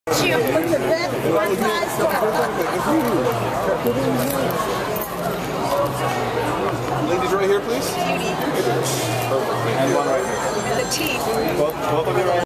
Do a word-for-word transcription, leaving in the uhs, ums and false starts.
You. One size Ladies right here, please. Beauty. Perfect. And one right here. And the teeth. Both, both of you right here.